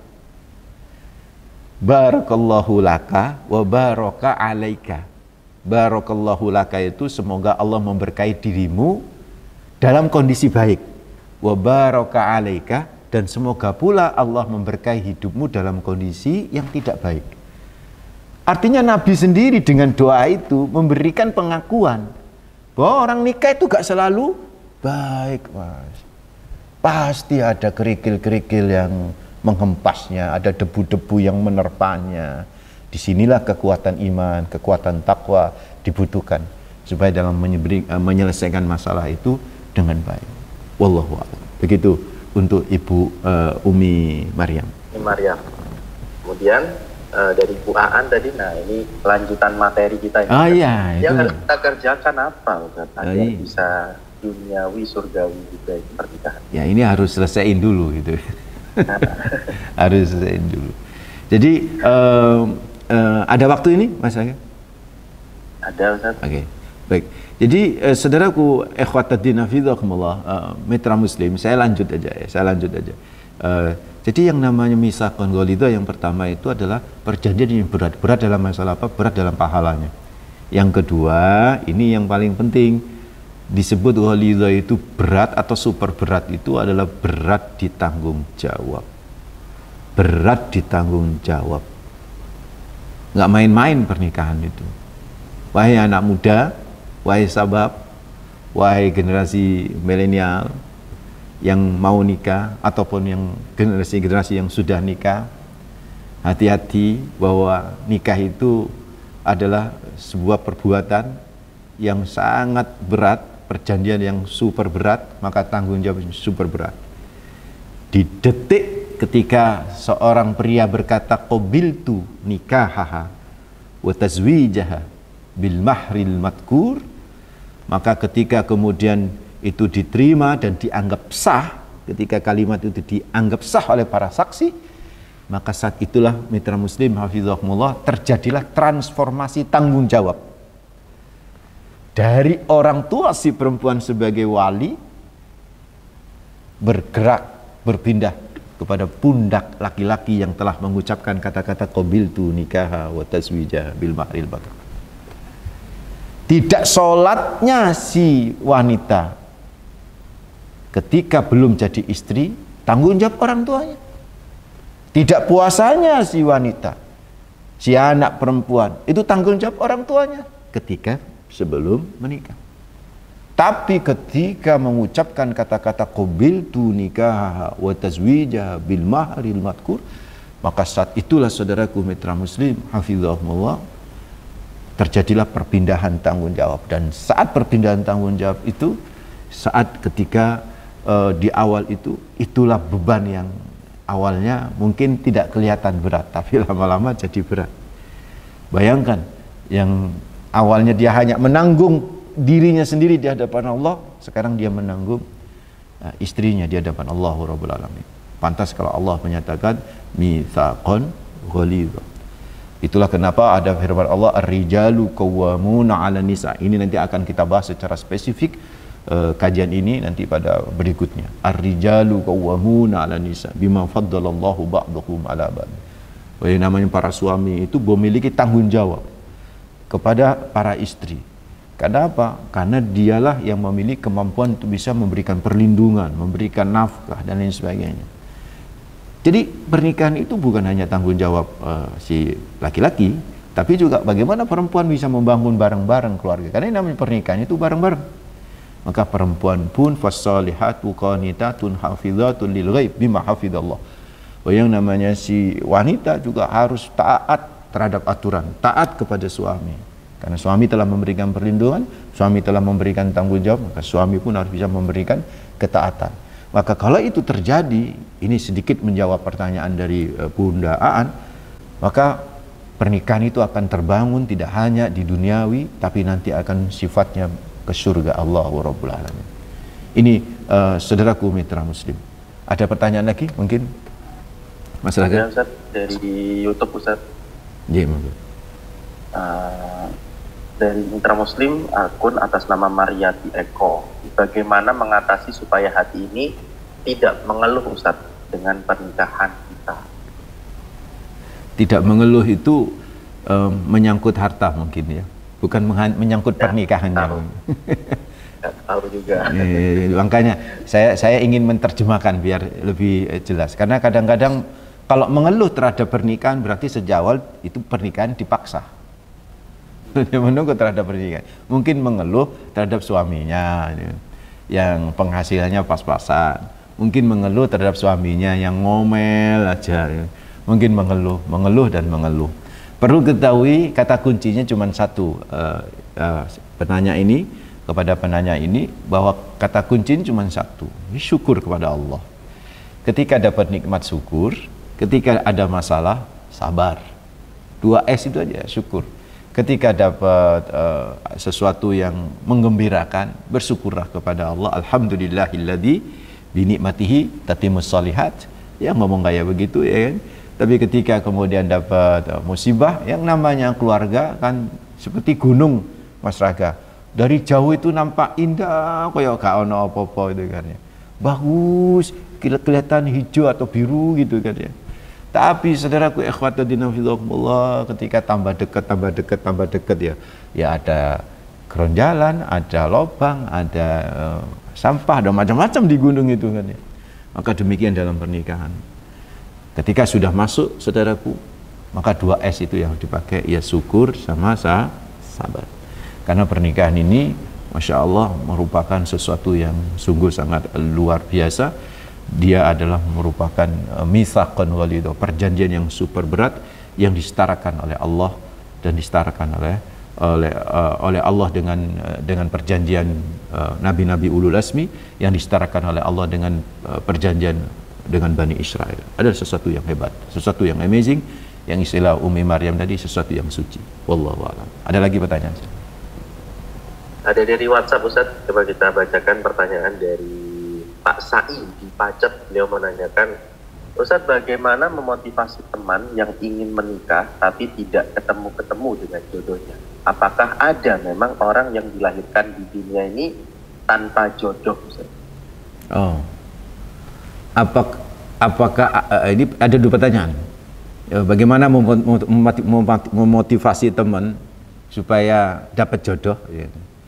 Barakallahu laka wa baraka alaika. Barakallahu laka itu semoga Allah memberkahi dirimu dalam kondisi baik. Wa baraka alaika, dan semoga pula Allah memberkahi hidupmu dalam kondisi yang tidak baik. Artinya Nabi sendiri dengan doa itu memberikan pengakuan bahwa orang nikah itu gak selalu baik, Mas. Pasti ada kerikil-kerikil yang menghempasnya, ada debu-debu yang menerpanya. Disinilah kekuatan iman, kekuatan takwa dibutuhkan supaya dalam menyelesaikan masalah itu dengan baik. Wallahu a'lam. Begitu untuk Ibu uh, Umi Maryam. Umi Maryam. Kemudian uh, dari Bu Aan tadi, nah ini lanjutan materi kita ini. Oh iya, yang itu. harus kita kerjakan apa, Ustaz? Agar oh, iya. bisa duniawi, surgawi juga itu pernikahan. Ya ini harus selesaiin dulu gitu. Harus selesaiin dulu. Jadi um, uh, ada waktu ini Mas Aga? Ada Ustaz. Oke, okay. Baik. Jadi uh, saudaraku ikhwatuddin hafizakumullah, uh, mitra muslim, saya lanjut aja ya, saya lanjut aja. Uh, jadi yang namanya misaqon ghalidha yang pertama itu adalah perjanjian yang berat. Berat dalam masalah apa? Berat dalam pahalanya. Yang kedua, ini yang paling penting, disebut ghalidha itu berat atau super berat itu adalah berat ditanggung jawab. Berat ditanggung jawab. Nggak main-main pernikahan itu. Wahai anak muda, wahai sabab, wahai generasi milenial yang mau nikah ataupun yang generasi-generasi yang sudah nikah, hati-hati bahwa nikah itu adalah sebuah perbuatan yang sangat berat, perjanjian yang super berat, maka tanggung jawab super berat. Di detik ketika seorang pria berkata qabiltu nikahaha wa tazwijaha bil mahril madkur, maka ketika kemudian itu diterima dan dianggap sah, ketika kalimat itu dianggap sah oleh para saksi, maka saat itulah mitra muslim hafizahumullah terjadilah transformasi tanggung jawab dari orang tua si perempuan sebagai wali bergerak berpindah kepada pundak laki-laki yang telah mengucapkan kata-kata qabiltu nikaha wa tazwija bil mahril madkur. Tidak sholatnya si wanita ketika belum jadi istri, tanggung jawab orang tuanya. Tidak puasanya si wanita, si anak perempuan, itu tanggung jawab orang tuanya ketika sebelum menikah. Tapi ketika mengucapkan kata-kata qabiltu nikaha wa tazwijaha bil mahril madkur, maka saat itulah saudaraku mitra muslim hafizahumullah, terjadilah perpindahan tanggung jawab. Dan saat perpindahan tanggung jawab itu, saat ketika uh, di awal itu, itulah beban yang awalnya mungkin tidak kelihatan berat, tapi lama-lama jadi berat. Bayangkan yang Awalnya dia hanya menanggung dirinya sendiri di hadapan Allah, sekarang dia menanggung uh, istrinya di hadapan Allah Rabbul Alamin. Pantas kalau Allah menyatakan mitsaqan ghalidha. Itulah kenapa ada firman Allah ar-rijalu qawwamuna 'alan nisa. Ini nanti akan kita bahas secara spesifik uh, kajian ini nanti pada berikutnya. Ar-rijalu qawwamuna 'alan nisa bima faddalallahu ba'dahum 'ala ba'd. Yang namanya para suami itu memiliki tanggung jawab kepada para istri. Karena apa? Karena dialah yang memiliki kemampuan untuk bisa memberikan perlindungan, memberikan nafkah dan lain sebagainya. Jadi pernikahan itu bukan hanya tanggung jawab uh, si laki-laki, tapi juga bagaimana perempuan bisa membangun bareng-bareng keluarga. Karena yang namanya pernikahan itu bareng-bareng. Maka perempuan pun fasalihatu qanitatun hafizatun lil ghaib bima hafizallah. Yang namanya si wanita juga harus taat terhadap aturan, taat kepada suami. Karena suami telah memberikan perlindungan, suami telah memberikan tanggung jawab, maka suami pun harus bisa memberikan ketaatan. Maka kalau itu terjadi, ini sedikit menjawab pertanyaan dari uh, Bunda Aan, maka pernikahan itu akan terbangun tidak hanya di duniawi, tapi nanti akan sifatnya ke surga Allah Rabbul Alamin. Ini uh, saudaraku mitra muslim. Ada pertanyaan lagi mungkin? Masyarakat? Ya, Ustaz, dari YouTube Ustaz. Ya, mungkin. Uh, dari mitra muslim akun atas nama Mariati Eko, bagaimana mengatasi supaya hati ini tidak mengeluh Ustaz dengan pernikahan kita? Tidak mengeluh itu um, menyangkut harta mungkin ya, bukan menyangkut ya, pernikahannya. Tahu. Tahu juga. E, makanya saya saya ingin menerjemahkan biar lebih jelas, karena kadang-kadang kalau mengeluh terhadap pernikahan berarti sejak awal itu pernikahan dipaksa. Dia menunggu terhadap pernikahan. Mungkin mengeluh terhadap suaminya yang penghasilannya pas-pasan. Mungkin mengeluh terhadap suaminya yang ngomel aja. Mungkin mengeluh, mengeluh dan mengeluh. Perlu ketahui kata kuncinya cuma satu. Uh, uh, penanya ini kepada penanya ini bahwa kata kuncinya cuma satu. Syukur kepada Allah. Ketika dapat nikmat syukur, ketika ada masalah sabar. Dua S itu aja, syukur. Ketika dapat uh, sesuatu yang menggembirakan, bersyukurlah kepada Allah. Alhamdulillahilladzi binikmatihi tatimmus shalihat. Ya ngomong kayak begitu ya kan. Tapi ketika kemudian dapat uh, musibah, yang namanya keluarga kan seperti gunung Mas Raga. Dari jauh itu nampak indah, kayak gak ono apa-apa itu kan ya. Bagus, kelihatan hijau atau biru gitu kan ya. Tapi saudaraku ikhwatuddin fillah, ketika tambah dekat, tambah dekat, tambah dekat ya, ya ada keronjalan, ada lubang, ada uh, sampah, ada macam-macam di gunung itu kan ya. Maka demikian dalam pernikahan. Ketika sudah masuk saudaraku, maka dua S itu yang dipakai, ya syukur sama sa sabar. Karena pernikahan ini, masya Allah, merupakan sesuatu yang sungguh sangat luar biasa. Dia adalah merupakan uh, mitsaqan ghalidha, perjanjian yang super berat yang disetarakan oleh Allah dan disetarakan oleh oleh uh, oleh Allah dengan uh, dengan perjanjian uh, nabi-nabi ulul azmi yang disetarakan oleh Allah dengan uh, perjanjian dengan Bani Israel. Adalah sesuatu yang hebat, sesuatu yang amazing, yang istilah Umi Maryam tadi, sesuatu yang suci. Wallahu a'lam. Ada lagi pertanyaan? Ada dari WhatsApp Ustaz, coba kita bacakan pertanyaan dari Pak Sai di Pacet. Beliau menanyakan, Ustaz, bagaimana memotivasi teman yang ingin menikah tapi tidak ketemu-ketemu dengan jodohnya? Apakah ada memang orang yang dilahirkan di dunia ini tanpa jodoh, Ustaz? Oh, apakah, apakah uh, ini ada dua pertanyaan. Ya, bagaimana memotivasi teman supaya dapat jodoh? Ya.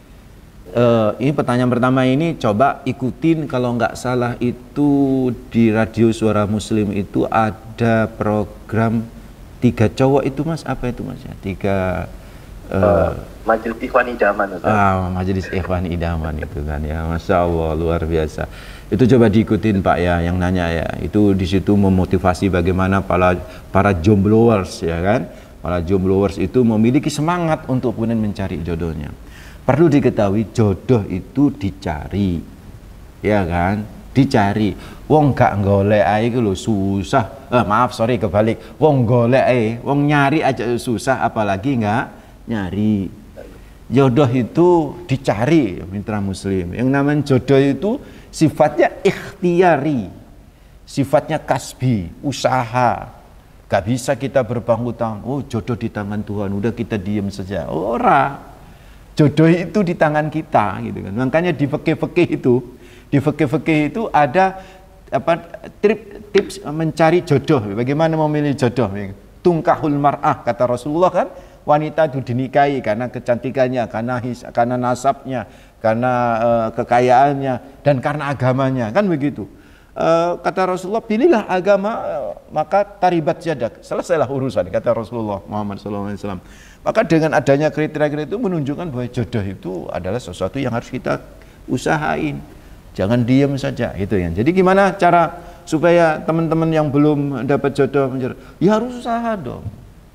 Uh, ini pertanyaan pertama ini coba ikutin, kalau nggak salah itu di Radio Suara Muslim itu ada program tiga cowok itu Mas, apa itu Mas ya? Tiga uh, uh, Majelis Ikhwan Idaman. Ah, Majelis Ikhwan Idaman itu kan ya, Masya Allah luar biasa. Itu coba diikutin Pak ya, yang nanya ya. Itu di situ memotivasi bagaimana para para jombloers ya kan, para jombloers itu memiliki semangat untuk kemudian mencari jodohnya. Perlu diketahui jodoh itu dicari, ya kan? Dicari. Wong gak golek ae iku lho susah. Eh, maaf sorry kebalik. Wong golek ae, wong nyari aja susah, apalagi nggak nyari. Jodoh itu dicari, mitra muslim. Yang namanya jodoh itu sifatnya ikhtiari, sifatnya kasbi, usaha. Gak bisa kita berpangku tangan, oh jodoh di tangan Tuhan, udah kita diem saja. Ora, jodoh itu di tangan kita, gitu kan. Makanya di fikih-fikih itu, di fikih-fikih itu ada apa trip, tips mencari jodoh. Bagaimana memilih jodoh? Tungkahul mar'ah, kata Rasulullah kan. Wanita itu dinikahi karena kecantikannya, karena his, karena nasabnya, karena uh, kekayaannya, dan karena agamanya, kan begitu. Uh, kata Rasulullah, pilihlah agama, uh, maka taribat jadak, selesailah urusan, kata Rasulullah Muhammad shallallahu alaihi wasallam. Maka dengan adanya kriteria-kriteria itu menunjukkan bahwa jodoh itu adalah sesuatu yang harus kita usahain, jangan diam saja, gitu ya. Jadi gimana cara supaya teman-teman yang belum dapat jodoh menjadi, ya harus usaha dong,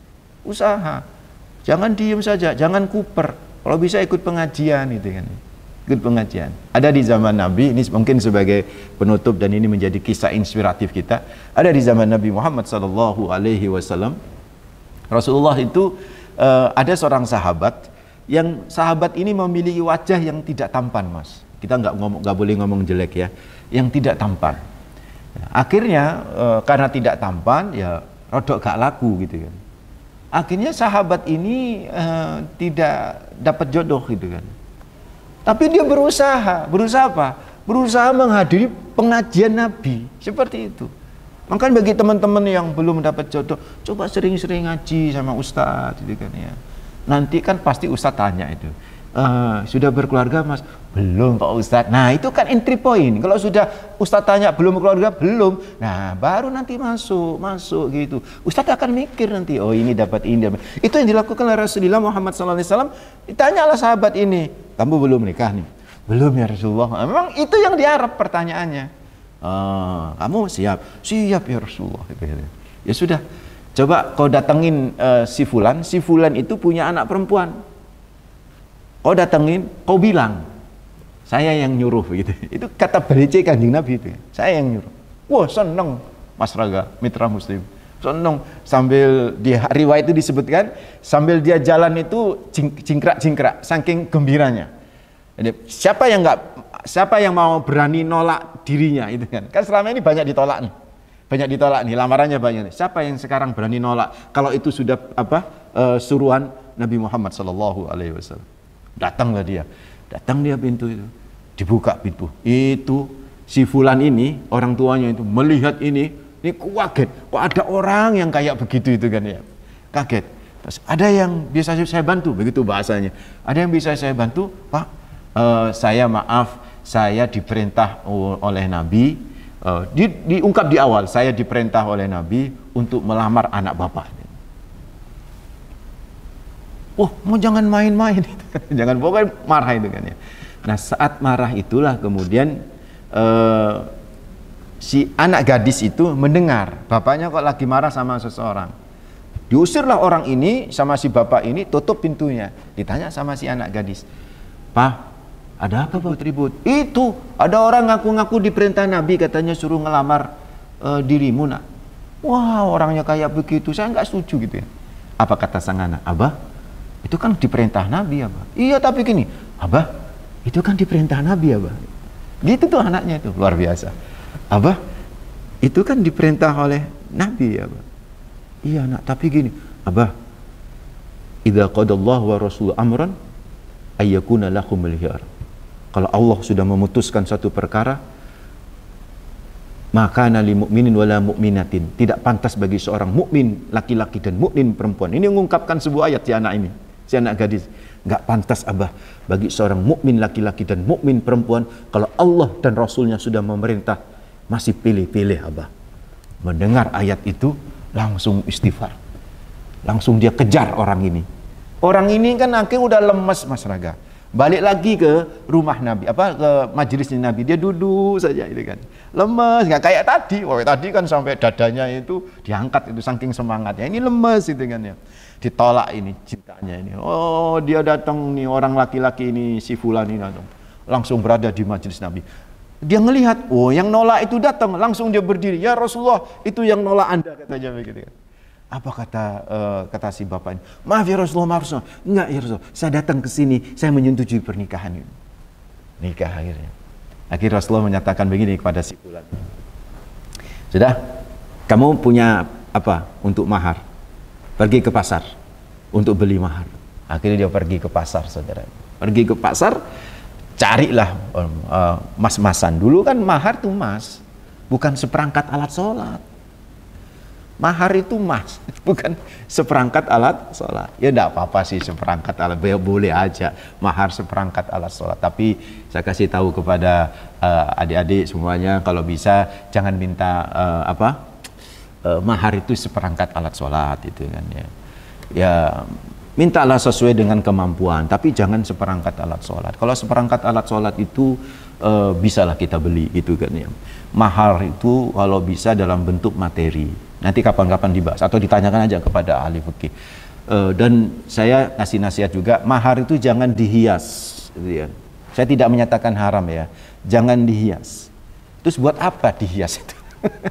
usaha. Jangan diem saja, jangan kuper. Kalau bisa ikut pengajian itu kan. Ikut pengajian. Ada di zaman Nabi, ini mungkin sebagai penutup dan ini menjadi kisah inspiratif kita. Ada di zaman Nabi Muhammad sallallahu alaihi wasallam. Rasulullah itu uh, ada seorang sahabat yang sahabat ini memiliki wajah yang tidak tampan, Mas. Kita nggak ngomong, nggak boleh ngomong jelek ya. Yang tidak tampan. Akhirnya uh, karena tidak tampan ya rodok gak laku gitu kan. Akhirnya sahabat ini uh, tidak dapat jodoh gitu kan. Tapi dia berusaha, berusaha apa? Berusaha menghadiri pengajian Nabi, seperti itu. Maka bagi teman-teman yang belum dapat jodoh, coba sering-sering ngaji sama ustadz gitu kan ya. Nanti kan pasti ustadz tanya itu, uh, sudah berkeluarga Mas? Belum Pak Ustadz. Nah itu kan entry point. Kalau sudah Ustadz tanya belum berkeluarga, belum. Nah baru nanti masuk, masuk gitu. Ustadz akan mikir nanti, oh ini dapat ini. Dapat. Itu yang dilakukan oleh Rasulullah Muhammad shallallahu alaihi wasallam. Ditanyalah sahabat ini, kamu belum nikah nih? Belum ya Rasulullah. Memang itu yang diharap pertanyaannya. Oh, kamu siap? Siap ya Rasulullah. Ya sudah, coba kau datengin uh, si Fulan. Si Fulan itu punya anak perempuan. Kau datengin, kau bilang, saya yang nyuruh gitu. Itu kata berece Kanjeng Nabi itu. Saya yang nyuruh. Wah, seneng Mas Raga, mitra muslim. Seneng sambil di riwayat itu disebutkan sambil dia jalan itu cingkrak-cingkrak saking gembiranya. Jadi siapa yang enggak siapa yang mau berani nolak dirinya itu kan. Kan selama ini banyak ditolak nih. Banyak ditolak nih, lamarannya banyak nih. Siapa yang sekarang berani nolak kalau itu sudah apa? Uh, suruhan Nabi Muhammad sallallahu alaihi wasallam. Datanglah dia. Datang dia pintu itu, dibuka pintu. Itu si Fulan ini, orang tuanya itu melihat ini, ini kaget. Kok ada orang yang kayak begitu itu kan ya? Kaget. Terus ada yang bisa saya bantu, begitu bahasanya. Ada yang bisa saya bantu, Pak? Uh, saya maaf, saya diperintah oleh Nabi. Uh, di, diungkap di awal, saya diperintah oleh Nabi untuk melamar anak bapak. Oh, mau jangan main-main, jangan pokoknya marah itu kan ya. Nah saat marah itulah kemudian uh, si anak gadis itu mendengar bapaknya kok lagi marah sama seseorang. Diusirlah orang ini sama si bapak ini, tutup pintunya. Ditanya sama si anak gadis, Pak, ada apa Pak ribut? Itu ada orang ngaku-ngaku diperintah Nabi katanya suruh ngelamar uh, dirimu nak. Wah orangnya kayak begitu, saya nggak setuju gitu ya. Apa kata sang anak? Abah, itu kan diperintah Nabi Abah. Iya tapi gini, Abah, itu kan diperintah Nabi Abah. Gitu tuh anaknya itu, luar biasa. Abah, itu kan diperintah oleh Nabi Abah. Iya nak, tapi gini, Abah, idza qadallahu wa rasul amran ayyakuna lahumul khiyar. Kalau Allah sudah memutuskan satu perkara, maka nali mukminin wala mukminatin, tidak pantas bagi seorang mukmin laki-laki dan mukmin perempuan. Ini mengungkapkan sebuah ayat si anak ini, si anak gadis. Enggak pantas Abah bagi seorang mukmin laki-laki dan mukmin perempuan kalau Allah dan Rasulnya sudah memerintah, masih pilih-pilih Abah. Mendengar ayat itu langsung istighfar, langsung dia kejar orang ini. Orang ini kan akhirnya udah lemes Mas Raga. Balik lagi ke rumah Nabi, apa ke majelisnya Nabi, dia duduk saja itu kan, lemes, nggak kayak tadi. Wah tadi kan sampai dadanya itu diangkat itu saking semangatnya, ini lemes itu kan ya, ditolak ini cintanya ini. Oh dia datang nih orang laki-laki ini si Fulan ini datang, langsung berada di majelis Nabi. Dia ngelihat, oh yang nolak itu datang, langsung dia berdiri, ya Rasulullah itu yang nolak anda katanya begitu kan. Apa kata uh, kata si bapak ini? Maaf ya Rasulullah, maaf Rasulullah. Enggak ya Rasulullah, saya datang ke sini, saya menyetujui pernikahan ini. Nikah akhirnya. Akhirnya Rasulullah menyatakan begini kepada si fulan. Sudah, kamu punya apa untuk mahar? Pergi ke pasar untuk beli mahar. Akhirnya dia pergi ke pasar, saudara. Pergi ke pasar, carilah uh, mas-masan. Dulu kan mahar tuh mas, bukan seperangkat alat sholat. Mahar itu mas, bukan seperangkat alat sholat. Ya enggak apa-apa sih seperangkat alat, boleh aja mahar seperangkat alat sholat. Tapi saya kasih tahu kepada uh, adik-adik semuanya, kalau bisa jangan minta uh, apa uh, mahar itu seperangkat alat sholat itu kan ya. Ya mintalah sesuai dengan kemampuan, tapi jangan seperangkat alat sholat. Kalau seperangkat alat sholat itu uh, bisalah kita beli gitu kan ya. Mahar itu kalau bisa dalam bentuk materi. Nanti kapan-kapan dibahas atau ditanyakan aja kepada ahli fikih. Uh, dan saya kasih nasihat juga, mahar itu jangan dihias. Gitu ya. Saya tidak menyatakan haram ya, jangan dihias. Terus buat apa dihias itu?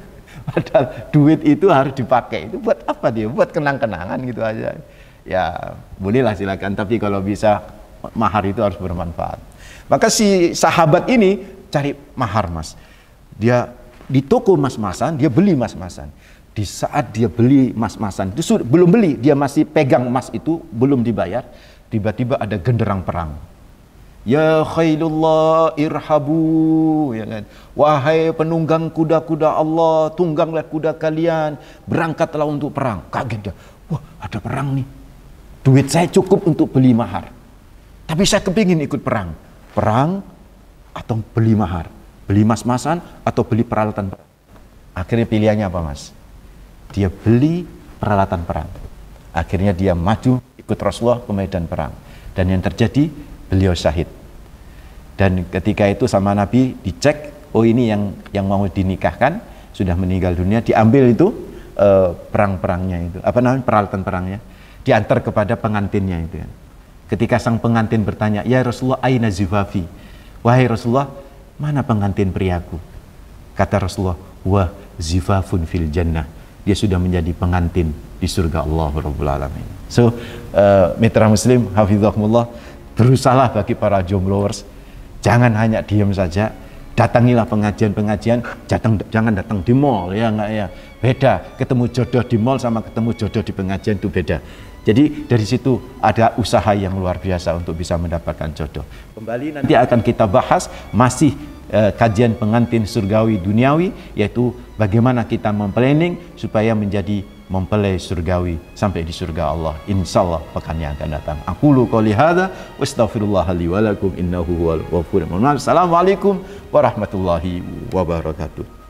Padahal duit itu harus dipakai. Itu buat apa dia? Buat kenang-kenangan gitu aja. Ya bolehlah silakan, tapi kalau bisa mahar itu harus bermanfaat. Maka si sahabat ini cari mahar mas. Dia di toko mas-masan, dia beli mas-masan. Di saat dia beli mas-masan, itu sudah, belum beli, dia masih pegang emas itu, belum dibayar, tiba-tiba ada genderang perang. Ya khailullah irhabu, ya kan? Wahai penunggang kuda-kuda Allah, tungganglah kuda kalian, berangkatlah untuk perang. Kaget dia, wah ada perang nih, duit saya cukup untuk beli mahar, tapi saya kepingin ikut perang. Perang atau beli mahar, beli mas-masan atau beli peralatan perang. Akhirnya pilihannya apa mas? Dia beli peralatan perang. Akhirnya dia maju ikut Rasulullah ke medan perang. Dan yang terjadi, beliau syahid. Dan ketika itu sama Nabi dicek, oh ini yang yang mau dinikahkan sudah meninggal dunia, diambil itu uh, perang-perangnya itu, apa namanya peralatan perangnya, diantar kepada pengantinnya itu. Ketika sang pengantin bertanya, ya Rasulullah, aina zifafi? Wahai Rasulullah, mana pengantin priaku? Kata Rasulullah, wah zifafun fil jannah. Dia sudah menjadi pengantin di surga Allah Rabbul Alamin. So, uh, mitra muslim, hafizahumullah, berusahalah bagi para jombloers, jangan hanya diam saja, datangilah pengajian-pengajian, datang, jangan datang di mall, ya enggak ya. Beda, ketemu jodoh di mall sama ketemu jodoh di pengajian itu beda. Jadi dari situ ada usaha yang luar biasa untuk bisa mendapatkan jodoh. Kembali nanti akan kita bahas masih Uh, kajian pengantin surgawi duniawi, yaitu bagaimana kita memplanning supaya menjadi mempelai surgawi sampai di surga Allah, insyaallah pekan yang akan datang. Aqulu qouli hadza wa astaghfirullah li wa lakum innahu huwal ghafurur rahim. Assalamualaikum warahmatullahi wabarakatuh.